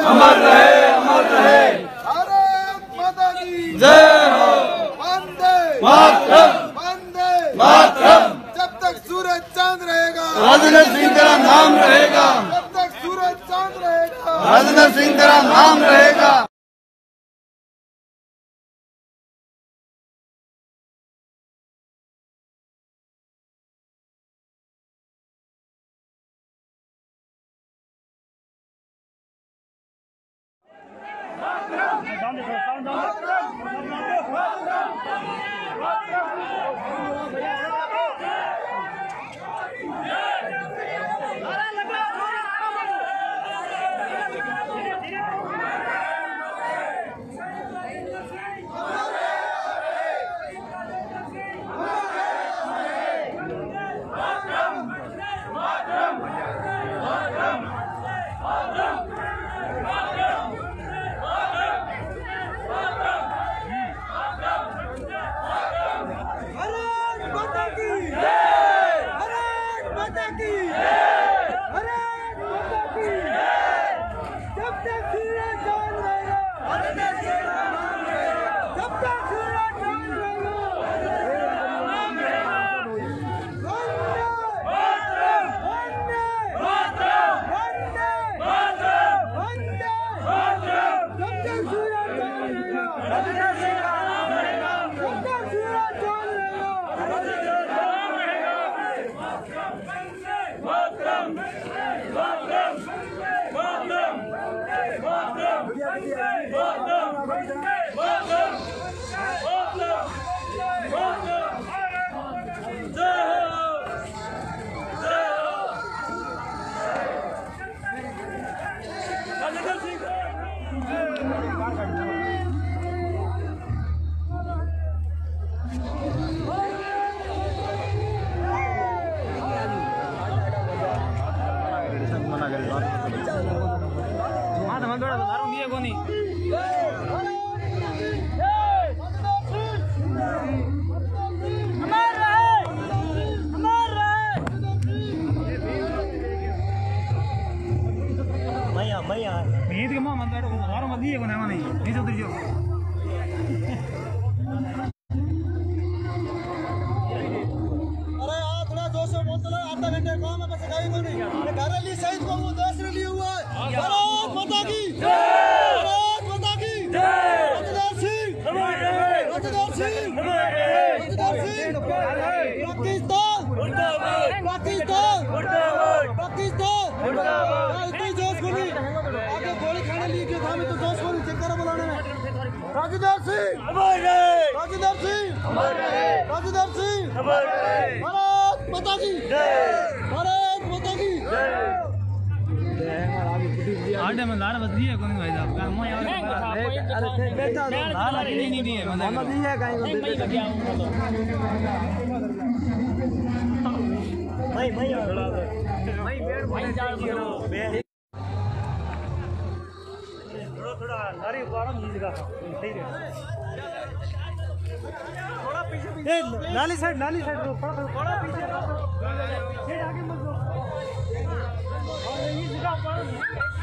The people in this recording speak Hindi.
अमर रहे, अमर रहे। भारत माता की जय हो। वंदे मातरम, वंदे मातरम। जब तक सूरज चांद रहेगा, राजनाथ सिंह तेरा नाम रहेगा। जब तक सूरज चांद रहेगा, राजनाथ सिंह तेरा नाम रहेगा। नाली साइड थोड़ा पीछे आगे मत